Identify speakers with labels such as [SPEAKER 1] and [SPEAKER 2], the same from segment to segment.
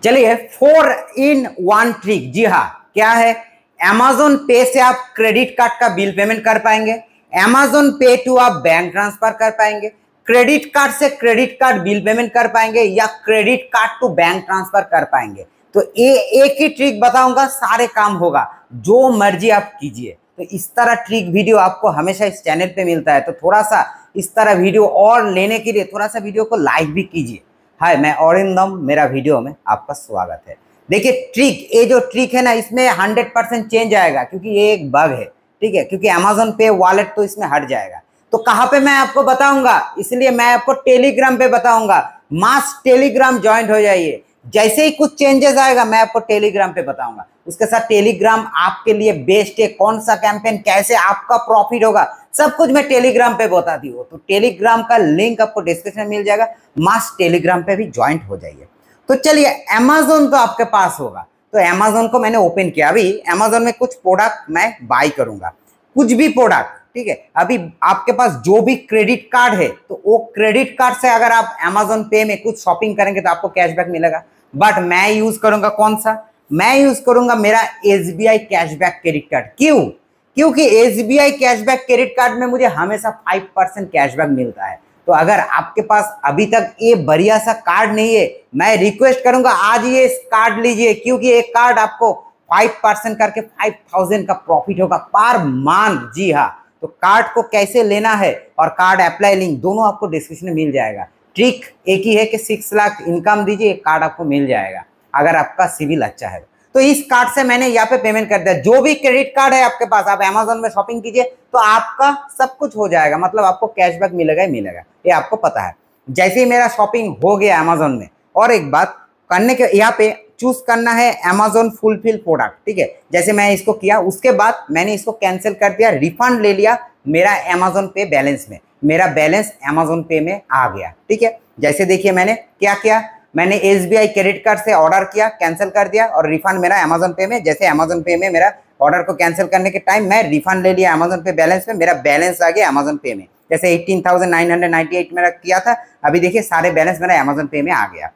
[SPEAKER 1] चलिए 4-in-1 trick. जी हाँ, क्या है? Amazon पे से आप क्रेडिट कार्ड का बिल पेमेंट कर पाएंगे, Amazon पे टू आप बैंक ट्रांसफर कर पाएंगे, क्रेडिट कार्ड से क्रेडिट कार्ड बिल पेमेंट कर पाएंगे या credit card to bank transfer कर पाएंगे। तो ये एक ही ट्रिक बताऊंगा, सारे काम होगा, जो मर्जी आप कीजिए। तो इस तरह ट्रिक वीडियो आपको हमेशा इस चैनल पे मिलता है, तो थोड़ा सा इस तरह वीडियो और लेने के लिए थोड़ा सा वीडियो को लाइक भी कीजिए। हाय, मैं अरिंदम, मेरा वीडियो में आपका स्वागत है। देखिए ट्रिक, ये जो ट्रिक है ना, इसमें 100% चेंज आएगा क्योंकि ये एक बग है, ठीक है, क्योंकि Amazon पे वॉलेट तो इसमें हट जाएगा। तो कहाँ पे मैं आपको बताऊंगा, इसलिए मैं आपको टेलीग्राम पे बताऊंगा। मास टेलीग्राम ज्वाइन हो जाइए, जैसे ही कुछ चेंजेस आएगा मैं आपको टेलीग्राम पे बताऊंगा। उसके साथ टेलीग्राम आपके लिए बेस्ट है, कौन सा कैंपेन कैसे आपका प्रॉफिट होगा, सब कुछ मैं टेलीग्राम पे बताती हूँ। तो टेलीग्राम का लिंक आपको डिस्क्रिप्शन में मिल जाएगा, मास टेलीग्राम पे भी ज्वाइंट हो जाइए। तो चलिए, Amazon तो आपके पास होगा, तो Amazon को मैंने ओपन किया। अभी Amazon में कुछ प्रोडक्ट मैं बाय करूंगा, कुछ भी प्रोडक्ट, ठीक है। अभी आपके पास जो भी क्रेडिट कार्ड है, तो वो क्रेडिट कार्ड से अगर आप Amazon पे में कुछ शॉपिंग करेंगे तो आपको कैशबैक मिलेगा। बट मैं यूज करूंगा कौन सा? मैं यूज करूंगा मेरा SBI कैशबैक क्रेडिट कार्ड। क्यों? क्योंकि SBI कैशबैक क्रेडिट कार्ड में मुझे हमेशा 5% कैशबैक मिलता है। तो अगर आपके पास अभी तक ये बढ़िया सा कार्ड नहीं है, मैं रिक्वेस्ट करूंगा आज ये कार्ड लीजिए, क्योंकि एक कार्ड आपको 5% करके 5000 का प्रॉफिट होगा पर मंथ। जी हाँ, तो कार्ड को कैसे लेना है और कार्ड अप्लाई लिंक दोनों आपको डिस्क्रिप्शन में मिल जाएगा। ट्रिक एक ही है कि 6 लाख इनकम दीजिए, कार्ड आपको मिल जाएगा अगर आपका सिविल अच्छा है। तो इस कार्ड से मैंने यहाँ पे पेमेंट कर दिया। जो भी क्रेडिट कार्ड है आपके पास, आप Amazon में शॉपिंग कीजिए तो आपका सब कुछ हो जाएगा, मतलब आपको कैशबैक मिलेगा ही मिलेगा, ये आपको पता है। जैसे ही मेरा शॉपिंग हो गया Amazon में, और एक बात करने के यहाँ पे चूज करना है Amazon फुलफिल प्रोडक्ट, ठीक है। जैसे मैं इसको किया, उसके बाद मैंने इसको कैंसिल कर दिया, रिफंड ले लिया मेरा Amazon पे बैलेंस में, मेरा बैलेंस Amazon पे में आ गया, ठीक है। जैसे देखिए मैंने क्या किया, मैंने SBI क्रेडिट कार्ड से ऑर्डर किया, कैंसिल कर दिया और रिफंड मेरा Amazon पे में। जैसे Amazon पे में मेरा ऑर्डर को कैंसिल करने के टाइम मैं रिफंड ले लिया Amazon पे बैलेंस में, मेरा बैलेंस आ गया Amazon पे में। जैसे 18,998 मेरा किया था, अभी देखिए सारे बैलेंस मेरा Amazon पे में आ गया।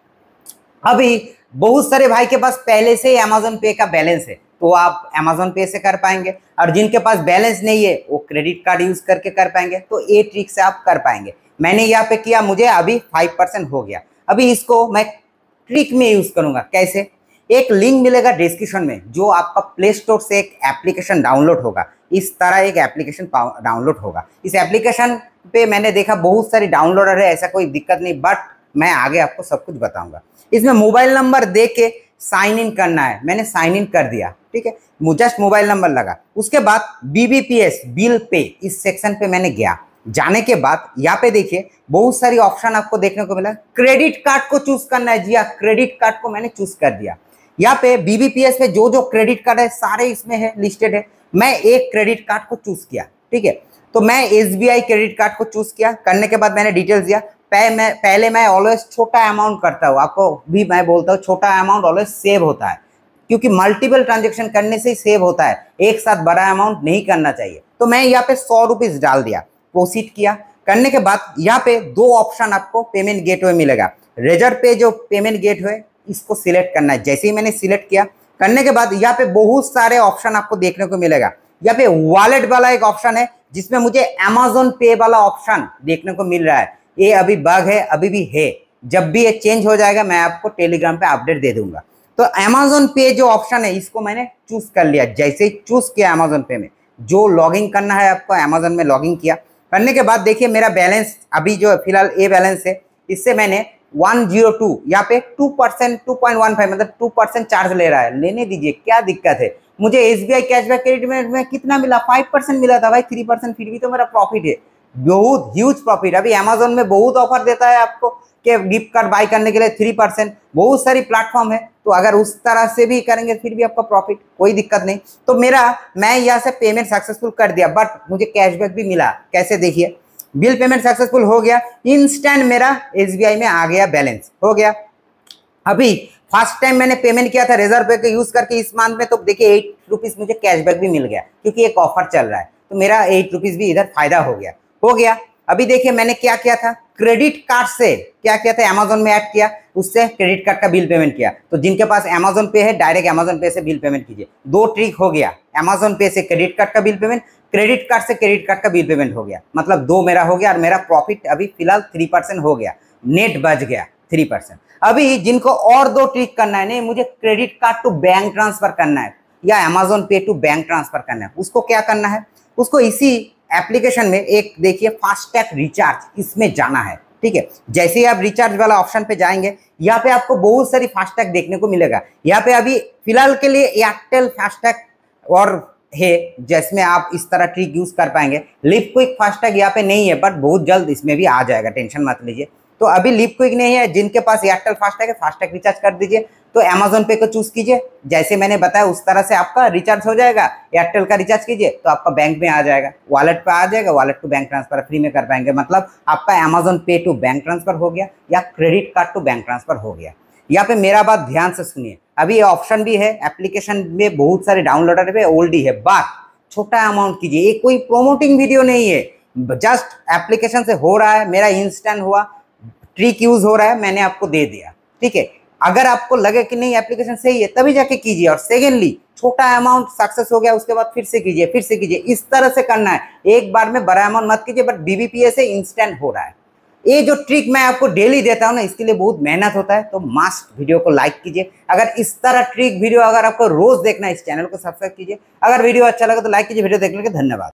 [SPEAKER 1] अभी बहुत सारे भाई के पास पहले से ही Amazon पे का बैलेंस है, तो आप Amazon पे से कर पाएंगे, और जिनके पास बैलेंस नहीं है वो क्रेडिट कार्ड यूज करके कर पाएंगे। तो ये ट्रिक से आप कर पाएंगे। मैंने यहाँ पे किया, मुझे अभी 5% हो गया। अभी इसको मैं ट्रिक में यूज करूंगा। कैसे? एक लिंक मिलेगा डिस्क्रिप्शन में, जो आपका प्ले स्टोर से एक एप्लीकेशन डाउनलोड होगा। इस तरह एक एप्लीकेशन डाउनलोड होगा। इस एप्लीकेशन पे मैंने देखा बहुत सारी डाउनलोडर है, ऐसा कोई दिक्कत नहीं, बट मैं आगे आपको सब कुछ बताऊंगा। इसमें मोबाइल नंबर दे के साइन इन करना है, मैंने साइन इन कर दिया, ठीक है। जस्ट मोबाइल नंबर लगा, उसके बाद BBPS बिल पे इस सेक्शन पे मैंने गया। जाने के बाद यहाँ पे देखिए बहुत सारी ऑप्शन आपको देखने को मिला। क्रेडिट कार्ड को चूज करना है। जी हाँ, क्रेडिट कार्ड को मैंने चूज कर दिया। यहाँ पे BBPS में जो जो क्रेडिट कार्ड है सारे इसमें है, लिस्टेड है। मैं एक क्रेडिट कार्ड को चूज किया, ठीक है। तो मैं SBI क्रेडिट कार्ड को चूज किया। करने के बाद मैंने डिटेल्स दिया। पहले मैं ऑलवेज छोटा अमाउंट करता हूँ, आपको भी मैं बोलता हूँ छोटा अमाउंट ऑलवेज सेव होता है, क्योंकि मल्टीपल ट्रांजेक्शन करने से ही सेव होता है, एक साथ बड़ा अमाउंट नहीं करना चाहिए। तो मैं यहाँ पे 100 रुपीज डाल दिया, प्रोसीड किया। करने के बाद यहाँ पे दो ऑप्शन आपको पेमेंट गेटवे मिलेगा। रेजर पे जो पेमेंट गेटवे, इसको सिलेक्ट करना है। जैसे ही मैंने सिलेक्ट किया, करने के बाद यहाँ पे बहुत सारे ऑप्शन आपको देखने को मिलेगा। यहाँ पे वॉलेट वाला एक ऑप्शन है, जिसमें मुझे Amazon पे वाला ऑप्शन देखने को मिल रहा है। ये अभी बग है, अभी भी है, जब भी ये चेंज हो जाएगा मैं आपको टेलीग्राम पे अपडेट दे दूंगा। तो Amazon पे जो ऑप्शन है इसको मैंने चूज कर लिया। जैसे ही चूज किया Amazon पे में, जो लॉगिन करना है आपको Amazon में लॉगिन किया। करने के बाद देखिए मेरा बैलेंस अभी जो फिलहाल ये बैलेंस है, इससे मैंने 102 यहाँ पे 2%, 2.15 मतलब 2% चार्ज ले रहा है। लेने दीजिए, क्या दिक्कत है। मुझे SBI कैशबैक क्रेडिट में कितना मिला? 5% मिला था भाई, 3%, फिर भी तो मेरा प्रॉफिट है, बहुत ह्यूज प्रॉफिट। अभी Amazon में बहुत ऑफर देता है आपको कि गिफ्ट कार्ड बाय करने के लिए 3%, बहुत सारी प्लेटफॉर्म है। तो अगर उस तरह से भी करेंगे फिर भी आपका प्रॉफिट, कोई दिक्कत नहीं। तो मैं यहाँ से पेमेंट सक्सेसफुल कर दिया, बट मुझे कैशबैक भी मिला। कैसे? देखिए, बिल पेमेंट सक्सेसफुल हो गया, इंस्टेंट मेरा SBI में आ गया, बैलेंस हो गया। अभी फर्स्ट टाइम मैंने पेमेंट किया था रेजर पे के यूज करके इस मंथ में, तो देखिए 8 रुपीज मुझे कैशबैक भी मिल गया, क्योंकि एक ऑफर चल रहा है। तो मेरा 8 रुपीज भी इधर फायदा हो गया। अभी देखिए मैंने क्या किया था, क्रेडिट कार्ड से क्या किया था, अमेजोन में ऐड किया, उससे क्रेडिट कार्ड का बिल पेमेंट किया। तो जिनके पास अमेजोन पे है डायरेक्ट अमेजोन पे से बिल पेमेंट कीजिए। दो ट्रिक हो गया, अमेजोन पे से क्रेडिट कार्ड का बिल पेमेंट, क्रेडिट कार्ड से क्रेडिट कार्ड का बिल पेमेंट हो गया, मतलब दो मेरा हो गया और मेरा प्रॉफिट अभी फिलहाल 3% हो गया, नेट बच गया 3%। अभी जिनको और दो ट्रिक करना है, नहीं मुझे credit card to bank transfer करना है या अमेजोन पे टू बैंक ट्रांसफर करना है, उसको क्या करना है, उसको इसी एप्लीकेशन में एक देखिए फास्टैग रिचार्ज, इसमें जाना है। ठीक है, जैसे ही आप रिचार्ज वाला ऑप्शन पे जाएंगे, यहाँ पे आपको बहुत सारी फास्टैग देखने को मिलेगा। यहाँ पे अभी फिलहाल के लिए एयरटेल फास्टैग और है जिसमें आप इस तरह ट्रिक यूज कर पाएंगे। लिव क्विक फास्टैग यहाँ पे नहीं है, बट बहुत जल्द इसमें भी आ जाएगा, टेंशन मत लीजिए। तो अभी लिव क्विक नहीं है, जिनके पास एयरटेल फास्टैग है फास्टैग रिचार्ज कर दीजिए। तो अमेजोन पे को चूज कीजिए, जैसे मैंने बताया उस तरह से आपका रिचार्ज हो जाएगा। एयरटेल का रिचार्ज कीजिए तो आपका बैंक में आ जाएगा, वॉलेट पे आ जाएगा, wallet to bank transfer free में कर पाएंगे। मतलब आपका अमेजोन पे टू बैंक ट्रांसफर हो गया या credit card to bank transfer हो गया। यहाँ पे मेरा बात ध्यान से सुनिए, अभी ये ऑप्शन भी है एप्लीकेशन में, बहुत सारे डाउनलोडर पे ओल्ड है, बात छोटा अमाउंट कीजिए। ये कोई प्रोमोटिंग वीडियो नहीं है, जस्ट एप्लीकेशन से हो रहा है, मेरा इंस्टेंट हुआ, ट्रिक यूज हो रहा है, मैंने आपको दे दिया। ठीक है, अगर आपको लगे कि नहीं एप्लीकेशन सही है तभी जाके कीजिए। और सेकेंडली छोटा अमाउंट सक्सेस हो गया उसके बाद फिर से कीजिए, फिर से कीजिए, इस तरह से करना है। एक बार में बड़ा अमाउंट मत कीजिए, बट बीबीपीएस से इंस्टेंट हो रहा है। ये जो ट्रिक मैं आपको डेली देता हूं ना, इसके लिए बहुत मेहनत होता है, तो मस्ट वीडियो को लाइक कीजिए। अगर इस तरह ट्रिक वीडियो अगर आपको रोज देखना है, इस चैनल को सब्सक्राइब कीजिए। अगर वीडियो अच्छा लगे तो लाइक कीजिए। वीडियो देखने के लिए धन्यवाद।